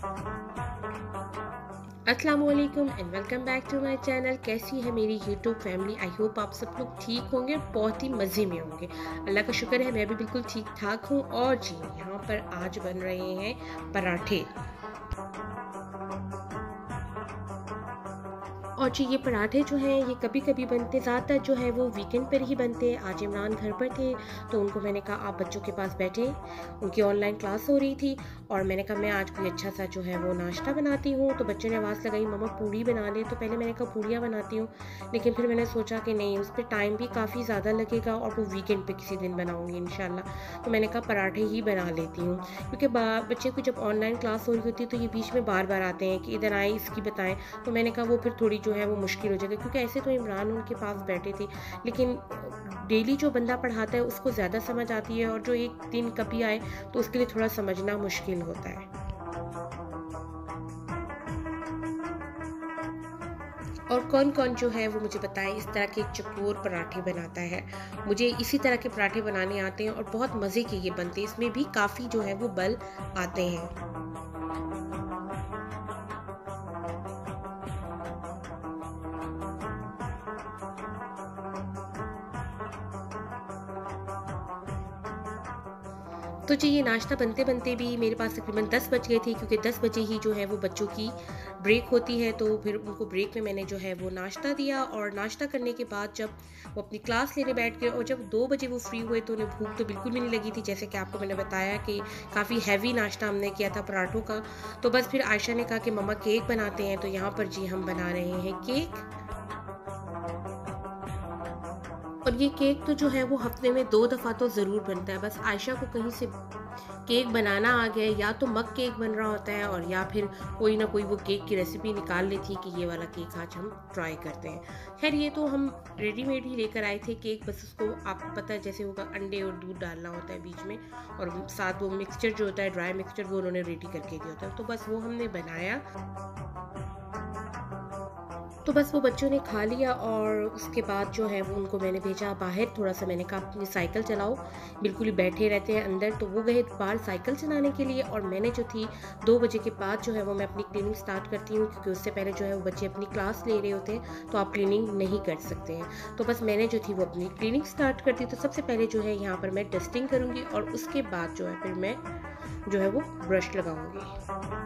अस्सलाम वालेकुम and welcome back to my channel. कैसी है मेरी यूट्यूब फैमिली? आई होप आप सब लोग ठीक होंगे, बहुत ही मज़े में होंगे। अल्लाह का शुक्र है मैं भी बिल्कुल ठीक ठाक हूँ। और जी यहाँ पर आज बन रहे हैं पराठे। और जी ये पराठे जो हैं ये कभी कभी बनते, ज़्यादातर जो है वो वीकेंड पर ही बनते हैं। आज इमरान घर पर थे तो उनको मैंने कहा आप बच्चों के पास बैठे, उनकी ऑनलाइन क्लास हो रही थी और मैंने कहा मैं आज कोई अच्छा सा जो है वो नाश्ता बनाती हूँ। तो बच्चों ने आवाज़ लगाई मम्मा पूड़ी बना ले। तो पहले मैंने कहा पूड़ियाँ बनाती हूँ, लेकिन फिर मैंने सोचा कि नहीं, उस पर टाइम भी काफ़ी ज़्यादा लगेगा और वो वीकेंड पे किसी दिन बनाऊँगी इंशाल्लाह। तो मैंने कहा पराठे ही बना लेती हूँ, क्योंकि बच्चे को जब ऑनलाइन क्लास हो रही होती है तो ये बीच में बार बार आते हैं कि इधर आए इसकी बताएं। तो मैंने कहा वो फिर थोड़ी जो है वो मुश्किल हो जाएगा, क्योंकि ऐसे तो इमरान उनके पास बैठे थे, लेकिन डेली जो बंदा पढ़ाता है उसको ज़्यादा समझ आती है और जो एक दिन कभी आए तो उसके लिए थोड़ा समझना मुश्किल होता है। और कौन कौन जो है वो मुझे बताए इस तरह के चकोर पराठे बनाता है। मुझे इसी तरह के पराठे बनाने आते हैं और बहुत मज़े के ये बनते हैं, इसमें भी काफ़ी जो है वो बल आते हैं। तो जी ये नाश्ता बनते बनते भी मेरे पास तकरीबन 10 बज गए थे, क्योंकि 10 बजे ही जो है वो बच्चों की ब्रेक होती है। तो फिर उनको ब्रेक में मैंने जो है वो नाश्ता दिया, और नाश्ता करने के बाद जब वो अपनी क्लास लेने बैठ गए और जब 2 बजे वो फ्री हुए तो उन्हें भूख तो बिल्कुल भी नहीं लगी थी। जैसे कि आपको मैंने बताया कि काफ़ी हैवी नाश्ता हमने किया था पराठों का। तो बस फिर आयशा ने कहा कि मम्मा केक बनाते हैं, तो यहाँ पर जी हम बना रहे हैं केक। और ये केक तो जो है वो हफ्ते में 2 दफ़ा तो ज़रूर बनता है। बस आयशा को कहीं से केक बनाना आ गया, या तो मग केक बन रहा होता है और या फिर कोई ना कोई वो केक की रेसिपी निकाल ली थी कि ये वाला केक आज हम ट्राई करते हैं। खैर ये तो हम रेडीमेड ही लेकर आए थे केक, बस उसको आपको पता है जैसे होगा अंडे और दूध डालना होता है बीच में, और साथ वो मिक्सचर जो होता है ड्राई मिक्सचर वो उन्होंने रेडी करके दिया होता है। तो बस वो हमने बनाया। तो बस वो बच्चों ने खा लिया और उसके बाद जो है वो उनको मैंने भेजा बाहर। थोड़ा सा मैंने कहा अपनी साइकिल चलाओ, बिल्कुल ही बैठे रहते हैं अंदर। तो वो गए बाहर साइकिल चलाने के लिए, और मैंने जो थी 2 बजे के बाद जो है वो मैं अपनी क्लीनिंग स्टार्ट करती हूँ, क्योंकि उससे पहले जो है वो बच्चे अपनी क्लास ले रहे होते हैं तो आप क्लीनिंग नहीं कर सकते हैं। तो बस मैंने जो थी वो अपनी क्लीनिंग स्टार्ट करती। तो सबसे पहले जो है यहाँ पर मैं डस्टिंग करूँगी और उसके बाद जो है फिर मैं जो है वो ब्रश लगाऊंगी।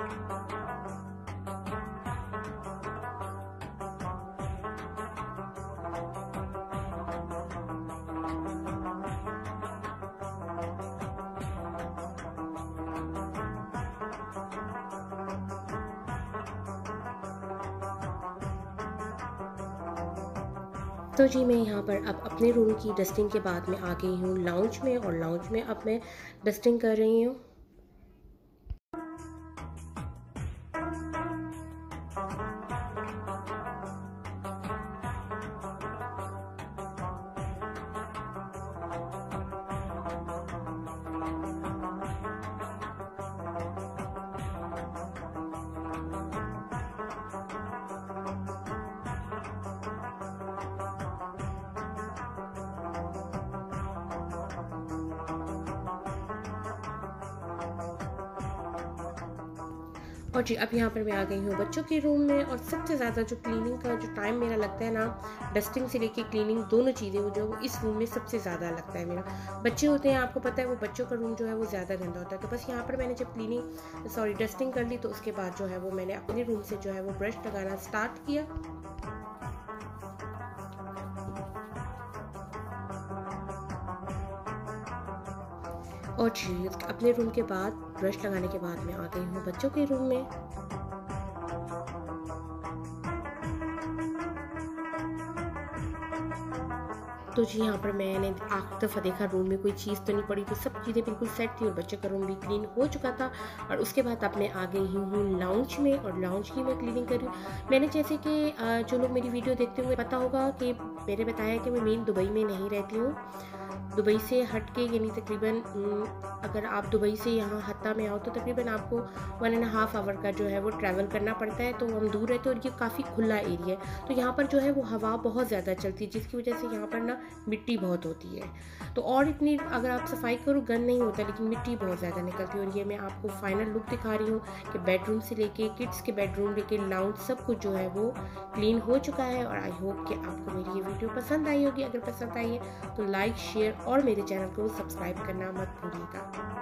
तो जी मैं यहाँ पर अब अपने रूम की डस्टिंग के बाद में आ गई हूँ लाउंज में, और लाउंज में अब मैं डस्टिंग कर रही हूँ। और जी अब यहाँ पर मैं आ गई हूँ बच्चों के रूम में, और सबसे ज़्यादा जो क्लीनिंग का जो टाइम मेरा लगता है ना, डस्टिंग से लेके क्लीनिंग दोनों चीज़ें वो जो वो इस रूम में सबसे ज़्यादा लगता है मेरा। बच्चे होते हैं आपको पता है, वो बच्चों का रूम जो है वो ज़्यादा गंदा होता है। तो बस यहाँ पर मैंने जब डस्टिंग कर ली तो उसके बाद जो है वो मैंने अपने रूम से जो है वो ब्रश लगाना स्टार्ट किया। और जी अपने रूम के बाद ब्रश लगाने के बाद मैं आ गई हूँ बच्चों के रूम में। तो जी यहाँ पर मैंने आखिरी दफ़ा देखा रूम में कोई चीज़ तो नहीं पड़ी, तो सब चीज़ें बिल्कुल सेट थी और बच्चे का रूम भी क्लीन हो चुका था। और उसके बाद अब मैं आ गई हूँ लाउंज में, और लाउंज की मैं क्लीनिंग कर रही हूँ। मैंने जैसे कि जो लोग मेरी वीडियो देखते होंगे पता होगा कि मैंने बताया कि मैं मेन दुबई में नहीं रहती हूँ, दुबई से हट के यानी तकरीबन अगर आप दुबई से यहाँ हत्ता में आओ तो तकरीबन आपको 1.5 आवर का जो है वो ट्रैवल करना पड़ता है। तो हम दूर रहते हैं और ये काफ़ी खुला एरिया है, तो यहाँ पर जो है वो हवा बहुत ज़्यादा चलती है, जिसकी वजह से यहाँ पर ना मिट्टी बहुत होती है। तो और इतनी अगर आप सफाई करो गंद नहीं होता, लेकिन मिट्टी बहुत ज़्यादा निकलती है। और ये मैं आपको फाइनल लुक दिखा रही हूँ कि बेडरूम से लेके किड्स के बेडरूम लेके लाउंज सब कुछ जो है वो क्लीन हो चुका है। और आई होप कि आपको मेरी ये वीडियो पसंद आई होगी। अगर पसंद आई है तो लाइक, शेयर और मेरे चैनल को सब्सक्राइब करना मत भूलिएगा।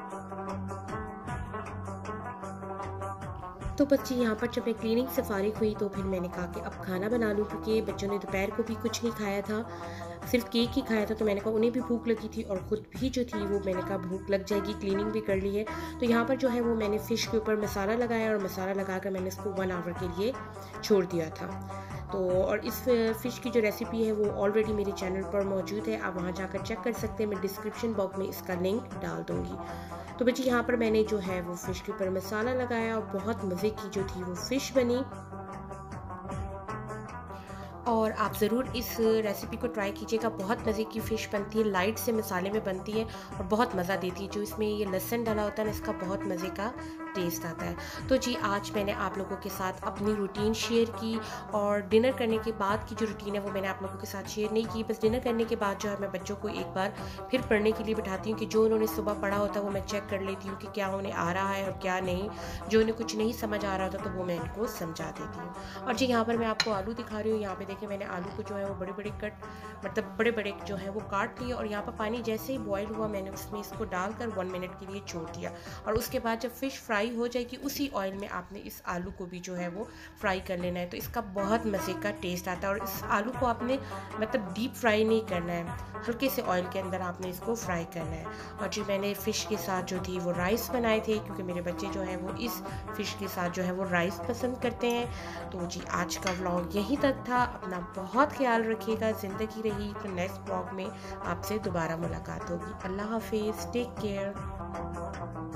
तो बच्ची यहाँ पर जब मैं क्लीनिंग से फारिग हुई तो फिर मैंने कहा कि अब खाना बना लूँ, क्योंकि बच्चों ने दोपहर को भी कुछ नहीं खाया था, सिर्फ केक ही खाया था। तो मैंने कहा उन्हें भी भूख लगी थी और ख़ुद भी जो थी वो मैंने कहा भूख लग जाएगी, क्लीनिंग भी कर ली है। तो यहाँ पर जो है वो मैंने फ़िश के ऊपर मसाला लगाया और मसाला लगाकर मैंने इसको 1 आवर के लिए छोड़ दिया था। तो और इस फ़िश की जो रेसिपी है वो ऑलरेडी मेरे चैनल पर मौजूद है, आप वहाँ जाकर चेक कर सकते हैं। मैं डिस्क्रिप्शन बॉक्स में इसका लिंक डाल दूँगी। तो बच्ची यहाँ पर मैंने जो है वो फ़िश के ऊपर मसाला लगाया और बहुत मज़े की जो थी वो फ़िश बनी। और आप ज़रूर इस रेसिपी को ट्राई कीजिएगा, बहुत मज़े की फ़िश बनती है, लाइट से मसाले में बनती है और बहुत मज़ा देती है। जो इसमें ये लहसुन डाला होता है ना, इसका बहुत मज़े का टेस्ट आता है। तो जी आज मैंने आप लोगों के साथ अपनी रूटीन शेयर की, और डिनर करने के बाद की जो रूटीन है वो मैंने आप लोगों के साथ शेयर नहीं की। बस डिनर करने के बाद जो है मैं बच्चों को एक बार फिर पढ़ने के लिए बिठाती हूँ कि जो उन्होंने सुबह पढ़ा होता है वो मैं चेक कर लेती हूँ कि क्या उन्हें आ रहा है और क्या नहीं। जो उन्हें कुछ नहीं समझ आ रहा होता तो वो मैं इनको समझा देती हूँ। और जी यहाँ पर मैं आपको आलू दिखा रही हूँ। यहाँ पे देखिए मैंने आलू को जो है वो बड़े बड़े कट मतलब बड़े बड़े जो है वो काट लिए, और यहाँ पर पानी जैसे ही बॉयल हुआ मैंने उसमें इसको डालकर 1 मिनट के लिए छोड़ दिया। और उसके बाद जब फ़िश फ्राई हो जाएगी उसी ऑयल में आपने इस आलू को भी जो है वो फ्राई कर लेना है। तो इसका बहुत मज़े का टेस्ट आता है। और इस आलू को आपने मतलब डीप फ्राई नहीं करना है, हल्के से ऑयल के अंदर आपने इसको फ्राई करना है। और जो मैंने फ़िश के साथ जो थी वो राइस बनाए थे, क्योंकि मेरे बच्चे जो हैं वो इस फ़िश के साथ जो है वो राइस पसंद करते हैं। तो जी आज का व्लॉग यहीं तक था। अपना बहुत ख्याल रखिएगा। ज़िंदगी रही तो नेक्स्ट व्लॉग में आपसे दोबारा मुलाकात होगी। अल्लाह हाफिज़, टेक केयर।